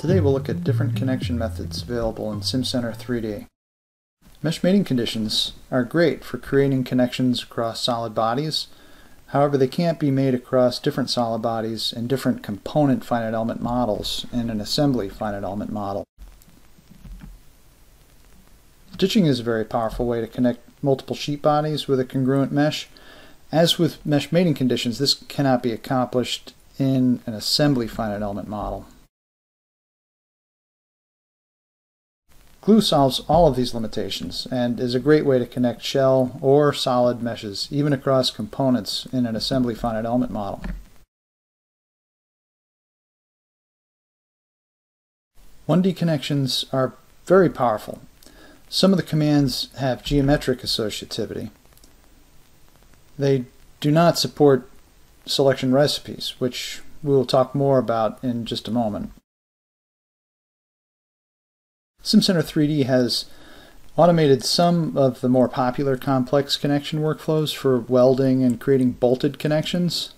Today we'll look at different connection methods available in Simcenter 3D. Mesh mating conditions are great for creating connections across solid bodies. However, they can't be made across different solid bodies and different component finite element models in an assembly finite element model. Stitching is a very powerful way to connect multiple sheet bodies with a congruent mesh. As with mesh mating conditions, this cannot be accomplished in an assembly finite element model. Glue solves all of these limitations and is a great way to connect shell or solid meshes, even across components in an assembly finite element model. (1D) connections are very powerful. Some of the commands have geometric associativity. They do not support selection recipes, which we will talk more about in just a moment. Simcenter 3D has automated some of the more popular complex connection workflows for welding and creating bolted connections.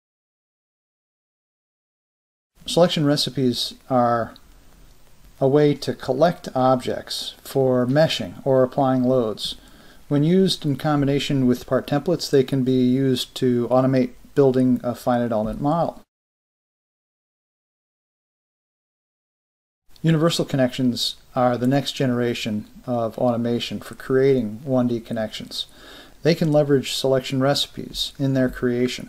Selection recipes are a way to collect objects for meshing or applying loads. When used in combination with part templates, they can be used to automate building a finite element model. Universal connections are the next generation of automation for creating 1D connections. They can leverage selection recipes in their creation.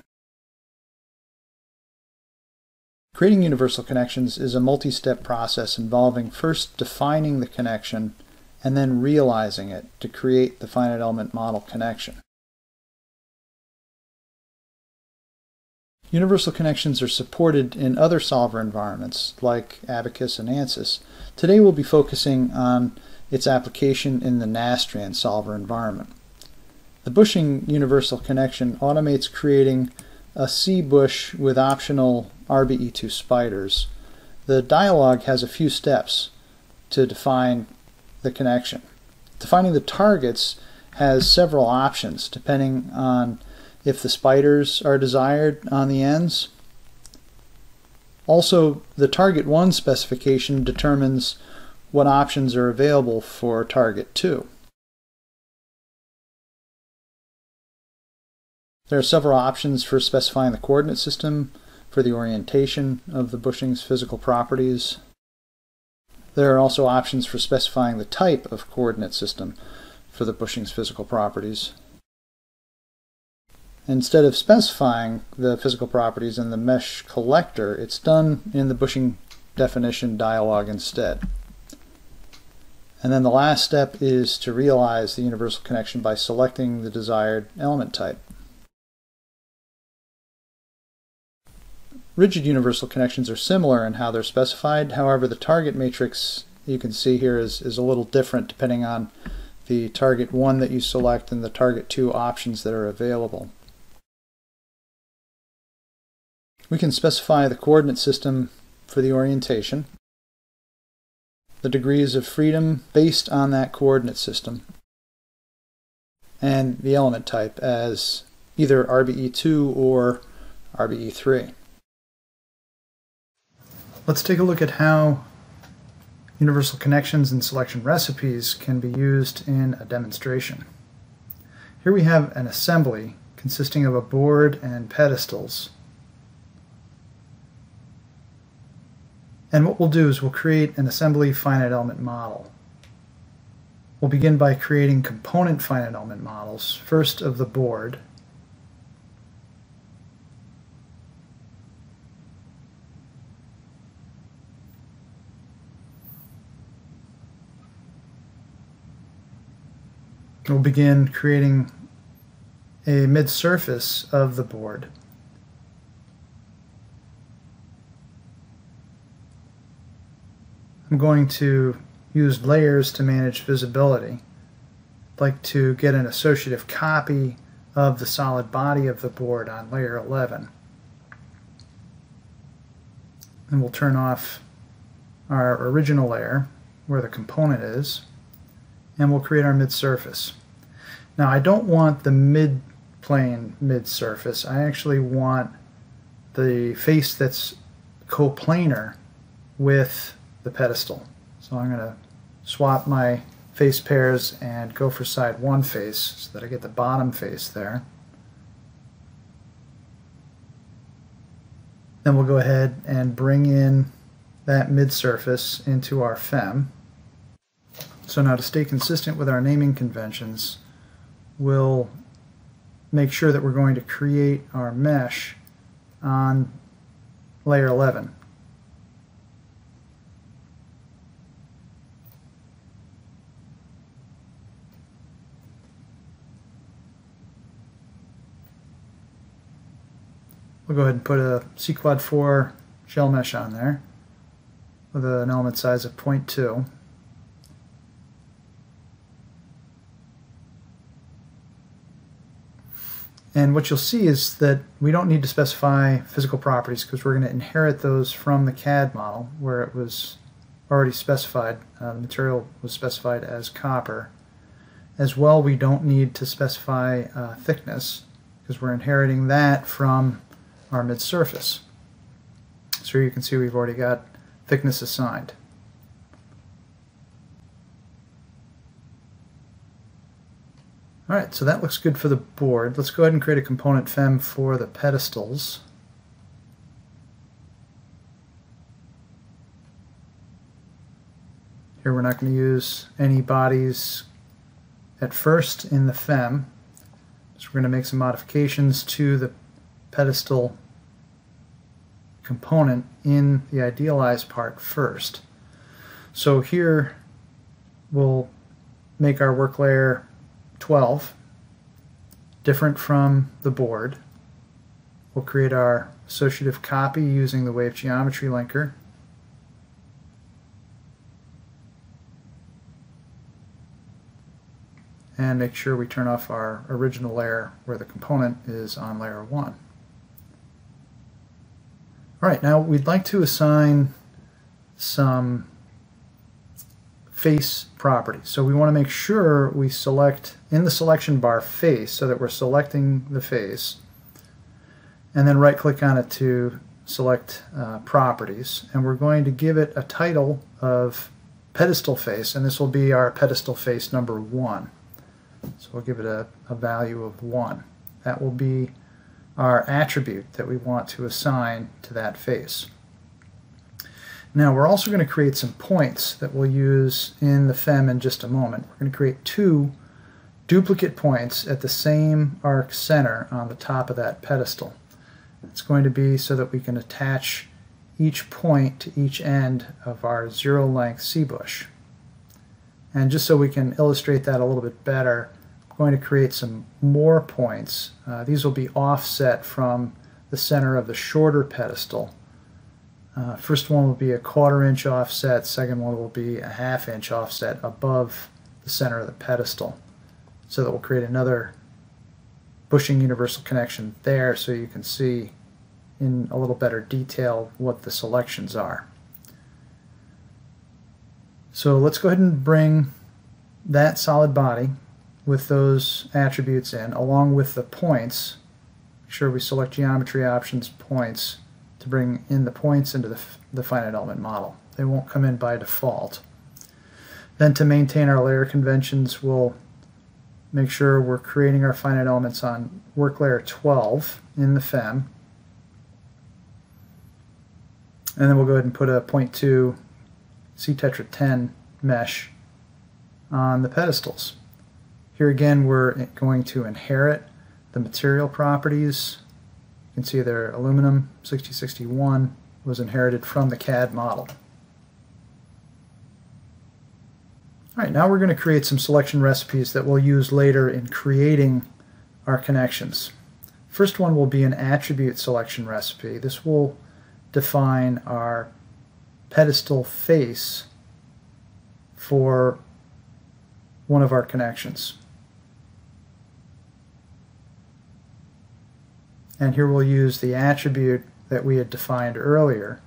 Creating universal connections is a multi-step process involving first defining the connection and then realizing it to create the finite element model connection. Universal connections are supported in other solver environments like Abacus and ANSYS. Today we'll be focusing on its application in the Nastran solver environment. The bushing universal connection automates creating a C bush with optional RBE2 spiders. The dialog has a few steps to define the connection. Defining the targets has several options depending on if the spiders are desired on the ends. Also, the target 1 specification determines what options are available for target 2. There are several options for specifying the coordinate system, for the orientation of the bushing's physical properties. There are also options for specifying the type of coordinate system for the bushing's physical properties. Instead of specifying the physical properties in the mesh collector, it's done in the bushing definition dialog instead. And then the last step is to realize the universal connection by selecting the desired element type. Rigid universal connections are similar in how they're specified. However, the target matrix you can see here is a little different depending on the target 1 that you select and the target 2 options that are available. We can specify the coordinate system for the orientation, the degrees of freedom based on that coordinate system, and the element type as either RBE2 or RBE3. Let's take a look at how universal connections and selection recipes can be used in a demonstration. Here we have an assembly consisting of a board and pedestals. And what we'll do is we'll create an assembly finite element model. We'll begin by creating component finite element models, first of the board, we'll begin creating a mid-surface of the board. I'm going to use layers to manage visibility. I'd like to get an associative copy of the solid body of the board on layer 11. And we'll turn off our original layer where the component is, and we'll create our mid-surface. Now I don't want the mid-plane mid-surface. I actually want the face that's coplanar with the pedestal. So I'm going to swap my face pairs and go for side 1 face so that I get the bottom face there. Then we'll go ahead and bring in that mid-surface into our FEM. So now, to stay consistent with our naming conventions, we'll make sure that we're going to create our mesh on layer 11. We'll go ahead and put a C-Quad 4 shell mesh on there with an element size of 0.2. And what you'll see is that we don't need to specify physical properties because we're going to inherit those from the CAD model where it was already specified. The material was specified as copper. As well, we don't need to specify thickness because we're inheriting that from our mid-surface. So you can see we've already got thickness assigned. Alright, so that looks good for the board. Let's go ahead and create a component FEM for the pedestals. Here we're not going to use any bodies at first in the FEM. So we're going to make some modifications to the pedestal component in the idealized part first. So here we'll make our work layer 12, different from the board. We'll create our associative copy using the wave geometry linker. And make sure we turn off our original layer where the component is on layer 1. Alright, now we'd like to assign some face properties. So we want to make sure we select in the selection bar face so that we're selecting the face, and then right click on it to select properties, and we're going to give it a title of pedestal face, and this will be our pedestal face number 1. So we'll give it a value of 1. That will be our attribute that we want to assign to that face. Now we're also going to create some points that we'll use in the FEM in just a moment. We're going to create 2 duplicate points at the same arc center on the top of that pedestal. It's going to be so that we can attach each point to each end of our 0 length C-bush. And just so we can illustrate that a little bit better, I'm going to create some more points. These will be offset from the center of the shorter pedestal. First one will be a 1/4 inch offset, second one will be a 1/2 inch offset above the center of the pedestal. So that will create another bushing universal connection there so you can see in a little better detail what the selections are. So let's go ahead and bring that solid body with those attributes in, along with the points. Make sure we select geometry options points to bring in the points into the finite element model. They won't come in by default. Then to maintain our layer conventions, we'll make sure we're creating our finite elements on work layer 12 in the FEM. And then we'll go ahead and put a 0.2 C-Tetra 10 mesh on the pedestals. Here again we're going to inherit the material properties. You can see their aluminum 6061 was inherited from the CAD model. Alright, now we're going to create some selection recipes that we'll use later in creating our connections. First one will be an attribute selection recipe. This will define our pedestal face for one of our connections. And here we'll use the attribute that we had defined earlier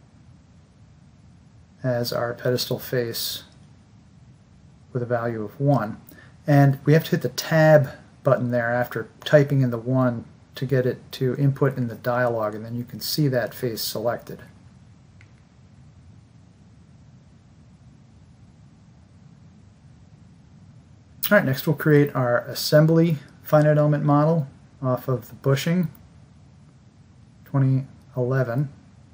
as our pedestal face with a value of 1. And we have to hit the tab button there after typing in the 1 to get it to input in the dialog, and then you can see that face selected. All right, next we'll create our assembly finite element model off of the bushing 2011.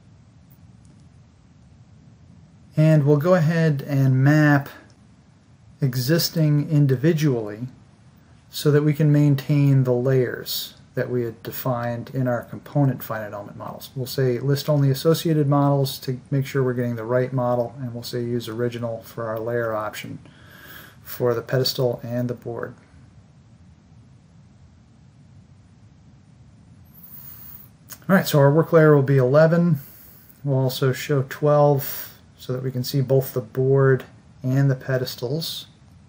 And we'll go ahead and map existing individually so that we can maintain the layers that we had defined in our component finite element models. We'll say list only associated models to make sure we're getting the right model, and we'll say use original for our layer option for the pedestal and the board. Alright, so our work layer will be 11. We'll also show 12 so that we can see both the board and the pedestals.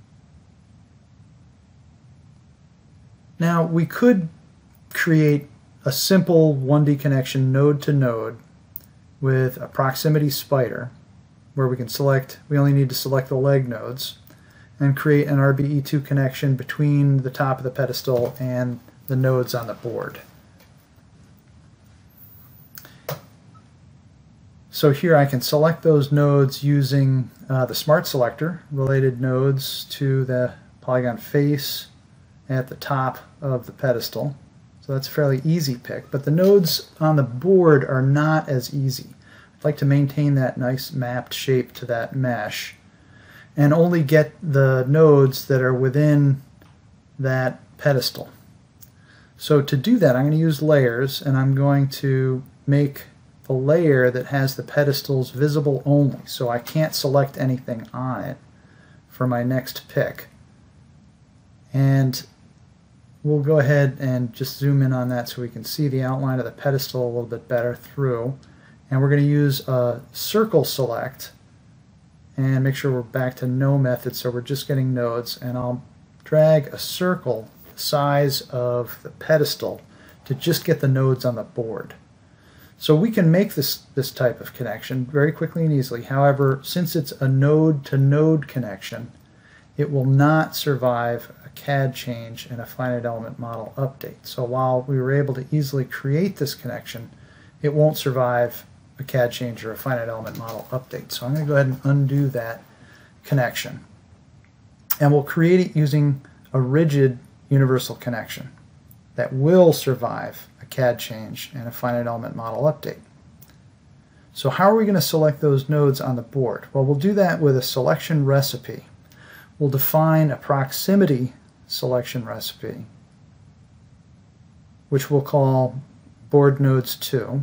Now we could create a simple 1D connection node to node with a proximity spider where we only need to select the leg nodes and create an RBE2 connection between the top of the pedestal and the nodes on the board. So here I can select those nodes using the smart selector, related nodes to the polygon face at the top of the pedestal. So that's a fairly easy pick, but the nodes on the board are not as easy. I'd like to maintain that nice mapped shape to that mesh and only get the nodes that are within that pedestal. So to do that, I'm going to use layers, and I'm going to make the layer that has the pedestals visible only, so I can't select anything on it for my next pick. And we'll go ahead and just zoom in on that so we can see the outline of the pedestal a little bit better through. And we're going to use a circle select and make sure we're back to no method, so we're just getting nodes, and I'll drag a circle the size of the pedestal to just get the nodes on the board. So we can make this type of connection very quickly and easily. However, since it's a node to node connection, it will not survive a CAD change and a finite element model update. So while we were able to easily create this connection, it won't survive a CAD change or a finite element model update. So I'm going to go ahead and undo that connection. And we'll create it using a rigid universal connection that will survive a CAD change and a finite element model update. So how are we going to select those nodes on the board? Well, we'll do that with a selection recipe. We'll define a proximity selection recipe, which we'll call board nodes 2.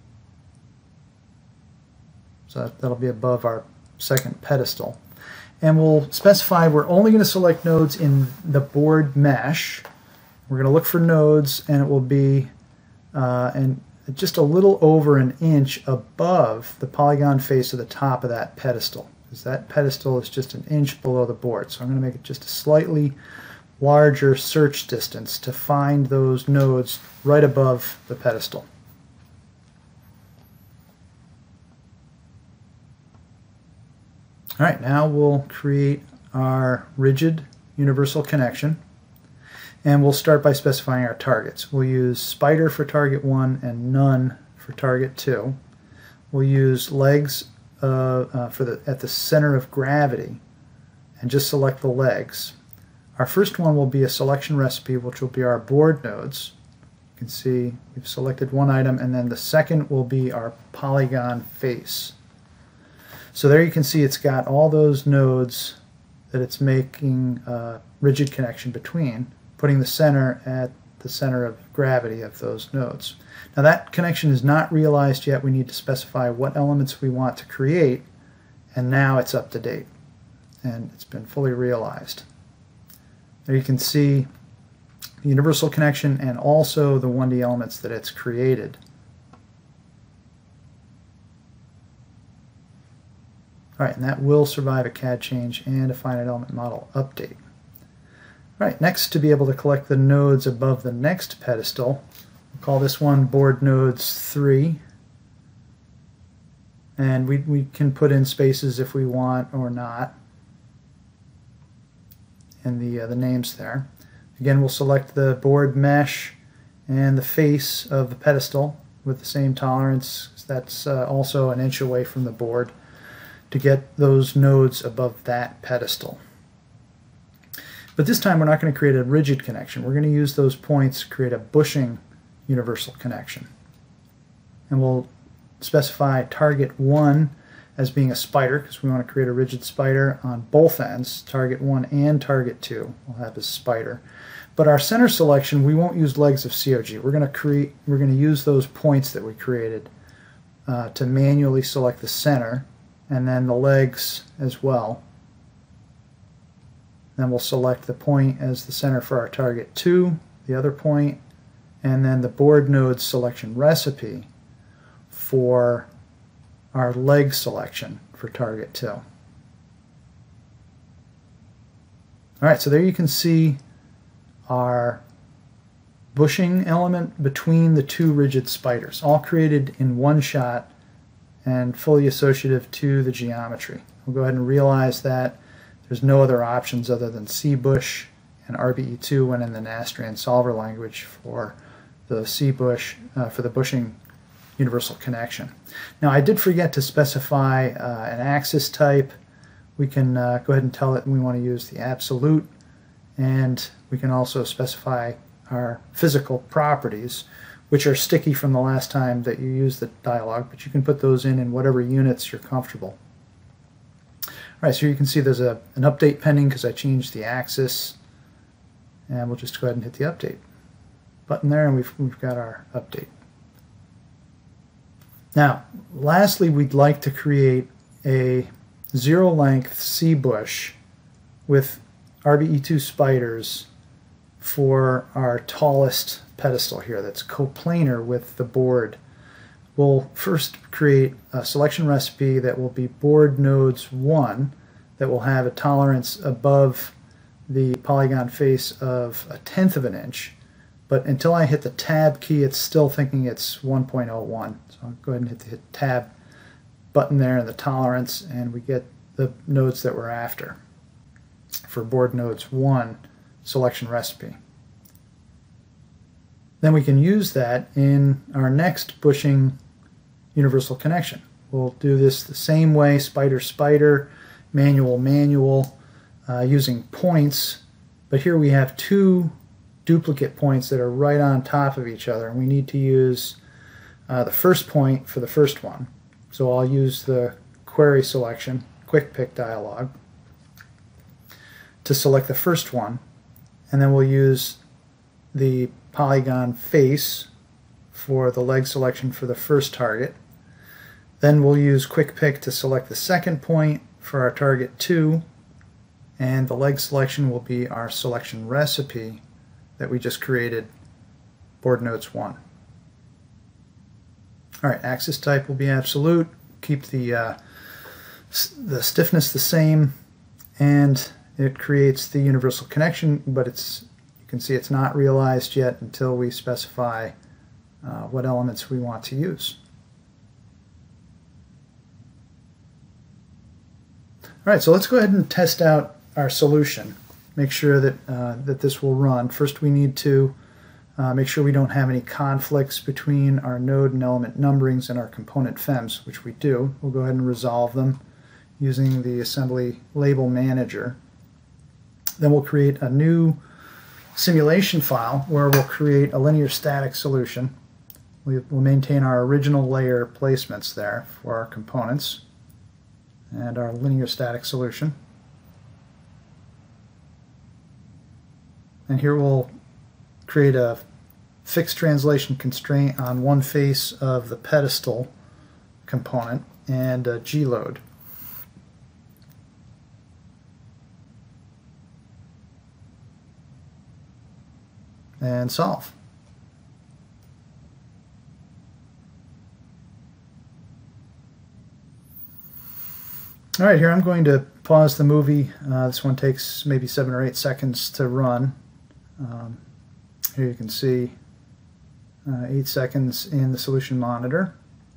So that'll be above our second pedestal. And we'll specify we're only going to select nodes in the board mesh. We're going to look for nodes, and it will be just a little over an inch above the polygon face of the top of that pedestal, because that pedestal is just an inch below the board. So I'm going to make it just a slightly larger search distance to find those nodes right above the pedestal. All right, now we'll create our rigid universal connection, and we'll start by specifying our targets. We'll use spider for target 1 and none for target 2. We'll use legs at the center of gravity and just select the legs. Our first one will be a selection recipe, which will be our board nodes. You can see we've selected one item, and then the second will be our polygon face. So there you can see it's got all those nodes that it's making a rigid connection between, putting the center at the center of gravity of those nodes. Now that connection is not realized yet. We need to specify what elements we want to create, and now it's up to date and it's been fully realized. There you can see the universal connection and also the 1D elements that it's created. All right, and that will survive a CAD change and a finite element model update. All right, next, to be able to collect the nodes above the next pedestal, we'll call this one board nodes 3. And we can put in spaces if we want or not in the names there. Again, we'll select the board mesh and the face of the pedestal with the same tolerance. That's also an inch away from the board, to get those nodes above that pedestal. But this time we're not going to create a rigid connection. We're going to use those points to create a bushing universal connection. And we'll specify target 1 as being a spider, because we want to create a rigid spider on both ends. Target 1 and target 2 will have a spider. But our center selection, we won't use legs of COG. We're going to use those points that we created to manually select the center, and then the legs as well. Then we'll select the point as the center for our target 2, the other point, and then the board node selection recipe for our leg selection for target 2. All right, so there you can see our bushing element between the two rigid spiders, all created in one shot and fully associative to the geometry. We'll go ahead and realize that there's no other options other than C-bush and RBE2 when in the Nastrian solver language for the C-bush, for the bushing universal connection. Now, I did forget to specify an axis type. We can go ahead and tell it we want to use the absolute, and we can also specify our physical properties, which are sticky from the last time that you used the dialog, but you can put those in whatever units you're comfortable. All right, so you can see there's an update pending because I changed the axis, and we'll just go ahead and hit the update button there, and we've got our update. Now, lastly, we'd like to create a zero-length C-bush with RBE2 spiders for our tallest pedestal here that's coplanar with the board. We'll first create a selection recipe that will be board nodes 1 that will have a tolerance above the polygon face of 1/10 of an inch. But until I hit the tab key, it's still thinking it's 1.01. So I'll go ahead and hit the tab button there and the tolerance, and we get the nodes that we're after for board nodes 1 selection recipe. Then we can use that in our next bushing universal connection. We'll do this the same way, spider, spider, manual, manual, using points. But here we have two duplicate points that are right on top of each other, and we need to use the first point for the first one. So I'll use the query selection, quick pick dialog, to select the first one, and then we'll use the polygon face for the leg selection for the first target. Then we'll use quick pick to select the second point for our target 2, and the leg selection will be our selection recipe that we just created, board nodes 1. All right, axis type will be absolute. Keep the stiffness the same, and it creates the universal connection, but you can see it's not realized yet until we specify what elements we want to use. All right, so let's go ahead and test out our solution. Make sure that, that this will run. First, we need to make sure we don't have any conflicts between our node and element numberings and our component FEMs, which we do. We'll go ahead and resolve them using the assembly label manager. Then we'll create a new simulation file where we'll create a linear static solution. We'll maintain our original layer placements there for our components and our linear static solution. And here we'll create a fixed translation constraint on one face of the pedestal component and a G-load. And solve. All right, here I'm going to pause the movie. This one takes maybe 7 or 8 seconds to run. Here you can see 8 seconds in the solution monitor.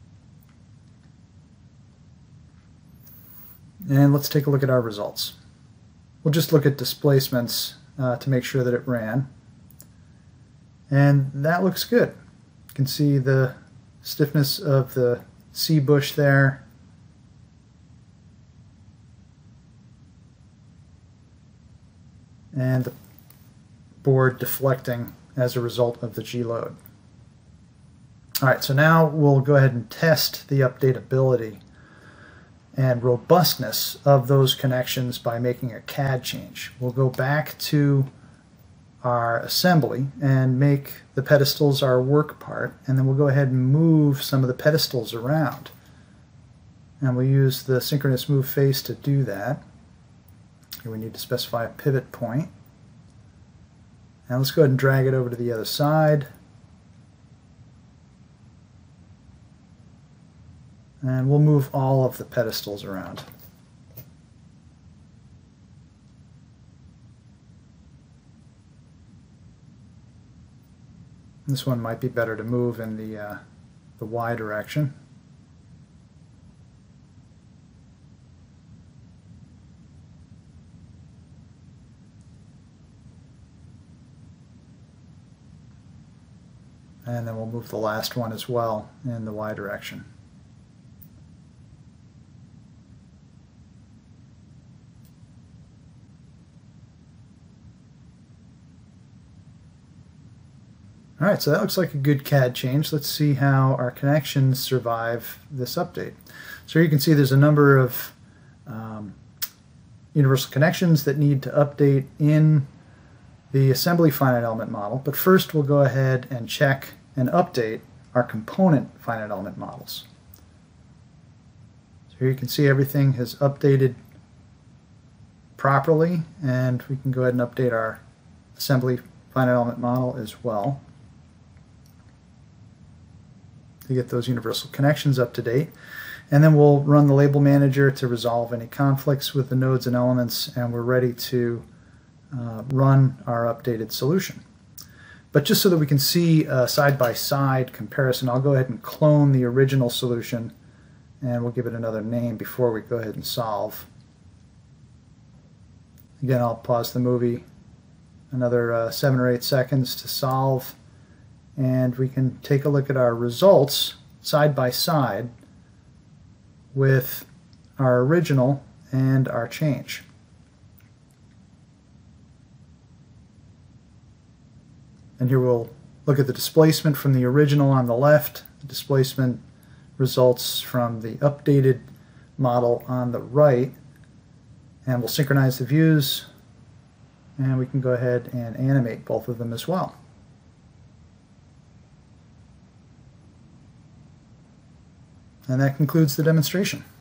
And let's take a look at our results. We'll just look at displacements to make sure that it ran. And that looks good. You can see the stiffness of the C bush there. and the board deflecting as a result of the G-load. Alright, so now we'll go ahead and test the updatability and robustness of those connections by making a CAD change. We'll go back to our assembly and make the pedestals our work part, and then we'll go ahead and move some of the pedestals around. And we'll use the synchronous move face to do that. Here we need to specify a pivot point. Now let's go ahead and drag it over to the other side. And we'll move all of the pedestals around. This one might be better to move in the Y direction. And then we'll move the last one as well in the Y direction. Alright, so that looks like a good CAD change. Let's see how our connections survive this update. So here you can see there's a number of universal connections that need to update in the assembly finite element model. But first we'll go ahead and check and update our component finite element models. So here you can see everything has updated properly, and we can go ahead and update our assembly finite element model as well to get those universal connections up to date. And then we'll run the label manager to resolve any conflicts with the nodes and elements, and we're ready to run our updated solution. But just so that we can see a side-by-side comparison, I'll go ahead and clone the original solution, and we'll give it another name before we go ahead and solve. Again, I'll pause the movie another 7 or 8 seconds to solve, and we can take a look at our results side by side with our original and our change. And here we'll look at the displacement from the original on the left, the displacement results from the updated model on the right, and we'll synchronize the views, and we can go ahead and animate both of them as well. And that concludes the demonstration.